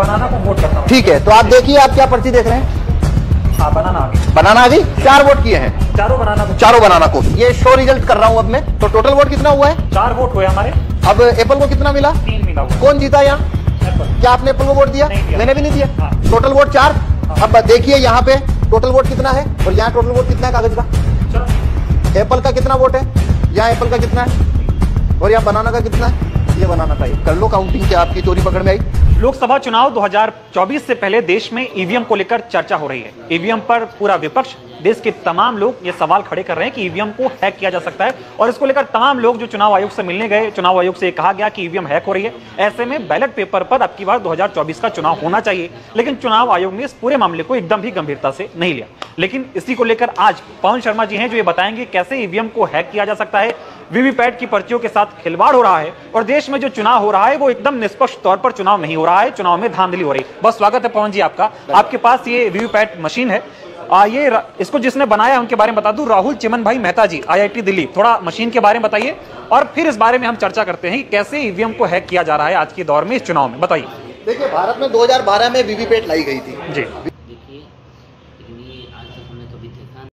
बनाना को वोट करता हूँ। ठीक है, तो आप देखिए, आप क्या पर्ची देख रहे हैं? हाँ, बनाना आ गई। बनाना आ गई। 4 वोट किए हैं, चारों बनाना को। ये शो रिजल्ट कर रहा हूं अब मैं। तो टोटल वोट कितना हुआ है? 4 वोट हुए हमारे। अब एप्पल को कितना मिला? 3 मिला हुआ। कौन जीता यहाँ? एप्पल। क्या आपने एप्पल को वोट दिया? नहीं दिया। मैंने भी नहीं दिया। हाँ। Total vote 4। अब देखिए यहाँ पे टोटल वोट कितना है और यहाँ टोटल वोट कितना है कागज का? चलो। एप्पल का कितना वोट है? यहाँ एप्पल का कितना है और यहाँ बनाना का कितना है? ये बनाना का कर लो काउंटिंग, क्या आपकी चोरी पकड़ में आई? लोकसभा चुनाव 2024 से पहले देश में ईवीएम को लेकर चर्चा हो रही है। ईवीएम पर पूरा विपक्ष, देश के तमाम लोग ये सवाल खड़े कर रहे हैं कि ईवीएम को हैक किया जा सकता है और इसको लेकर तमाम लोग जो चुनाव आयोग से मिलने गए, चुनाव आयोग से कहा गया कि ईवीएम हैक हो रही है। ऐसे में बैलेट पेपर पर अब की बार 2024 का चुनाव होना चाहिए, लेकिन चुनाव आयोग ने इस पूरे मामले को एकदम भी गंभीरता से नहीं लिया। लेकिन इसी को लेकर आज पवन शर्मा जी हैं जो ये बताएंगे कैसे ईवीएम को हैक किया जा सकता है, वीवीपैट की पर्चियों के साथ खिलवाड़ हो रहा है और देश में जो चुनाव हो रहा है वो एकदम निष्पक्ष तौर पर चुनाव नहीं हो रहा है, चुनाव में धांधली हो रही है। बहुत स्वागत है पवन जी आपका। आपके पास ये वीवीपैट मशीन है, इसको जिसने बनाया उनके बारे में बता दूं, राहुल चिमन भाई मेहता जी, IIT दिल्ली। थोड़ा मशीन के बारे में बताइए और फिर इस बारे में हम चर्चा करते हैं कि कैसे ईवीएम को हैक किया जा रहा है आज के दौर में, इस चुनाव में। बताइए। देखिए, भारत में 2012 में वीवीपैट लाई गई थी जी।